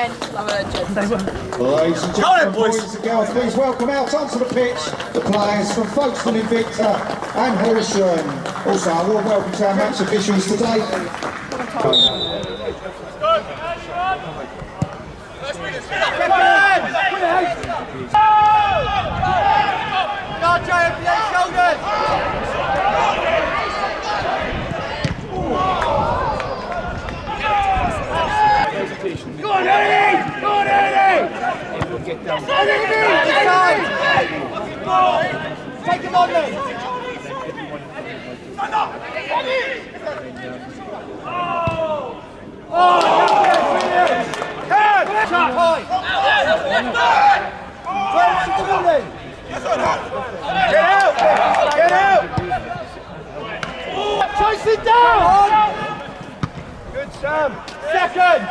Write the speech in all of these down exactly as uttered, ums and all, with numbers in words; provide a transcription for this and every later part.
Ladies and gentlemen, boys and girls, please welcome out onto the pitch the players from Folkestone Invicta and Horsham. Also, a warm welcome to our match officials today. Go on, Eddie! Go on, Eddie! Everyone get down. Take him on then! Oh! Oh! Get out! Get out! Chase it down! Good, Sam. Second!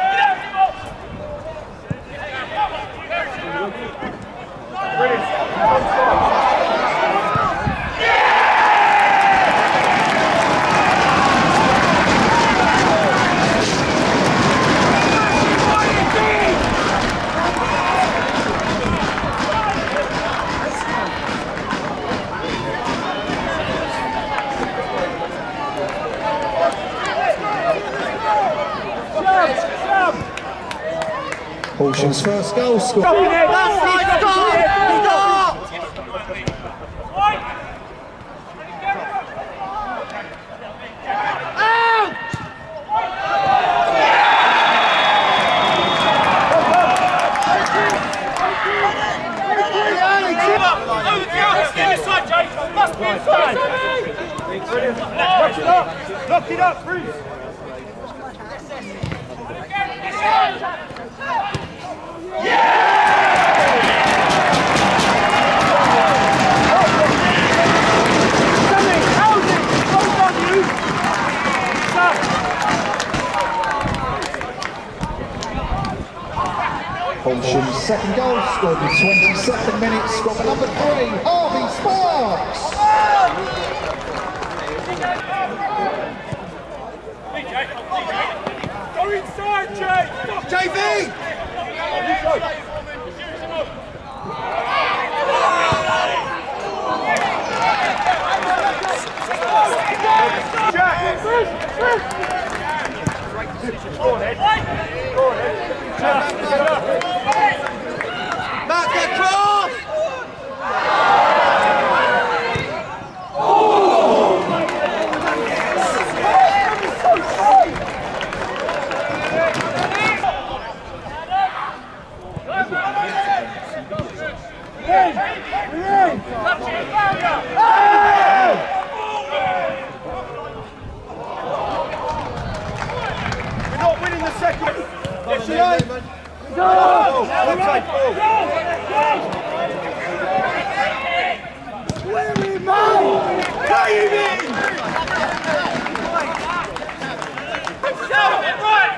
Horsham's first goal scored. Last side, stop! Stop! Out! Lock it up, Bruce! Horsham's second goal scored in the twenty-second minute, scored by number three, Harvey Sparks. Go inside, Jay! J V! Jack! Go on, Ed. Go on, Ed. Back that cross! Oh! We're not winning the second. Yes, you are. Go! Outside ball. Where are you, man? Play him in! Right!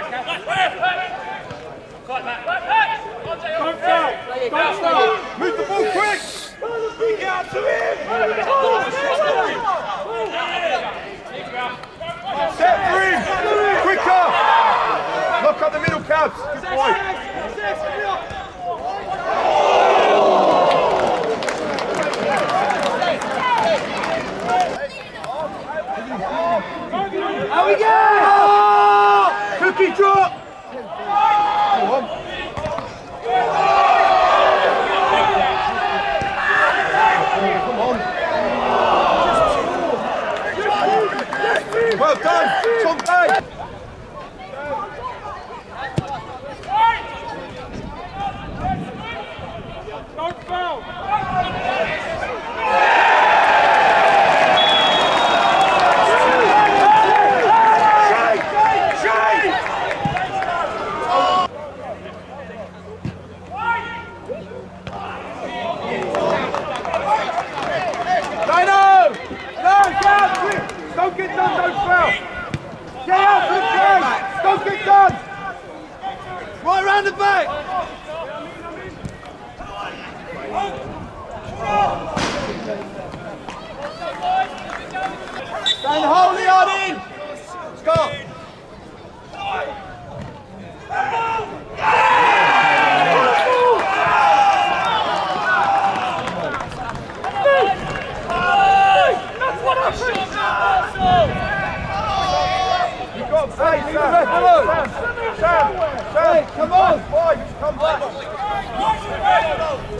Don't foul! Don't foul! Move the ball quick! Get out to him! Set free! Quicker! Lock up the middle, Cabs! Good boy! How we go? Oh! Cookie drop! Go on. Come on. Well done, Tom Day.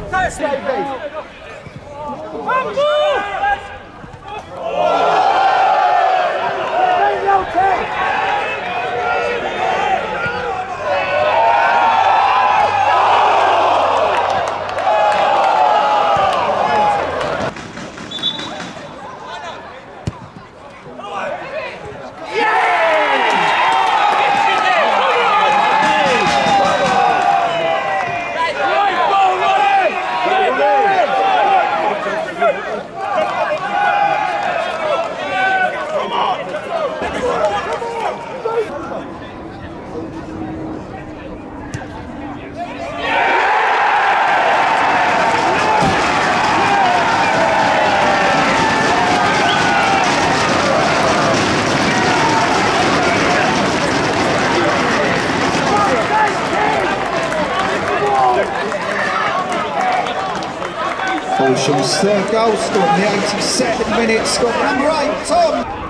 Horsham's third goal scored in the eighty-second minute, scored number eight, Tom.